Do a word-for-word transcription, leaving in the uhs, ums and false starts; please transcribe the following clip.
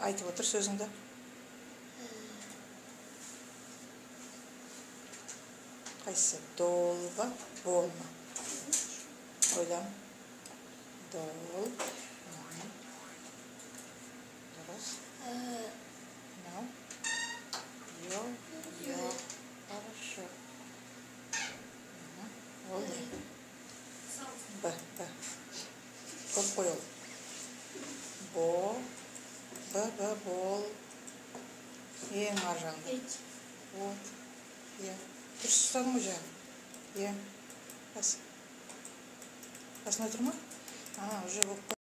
айтып отыр сөзіңді. Қайсы? Дол ба, бол ма? Ойлан. Дол. Дұрыс. Мынау. Йо, йо. Хорошо. Ол не? Б, Б. Көп қой ол. Бо. Б, Б, бол. Ең аржаңды. Вот. Е. Дұрыс ұстадың ғой жаңа. Е. Қас. Қасына тұрма? А, уже болып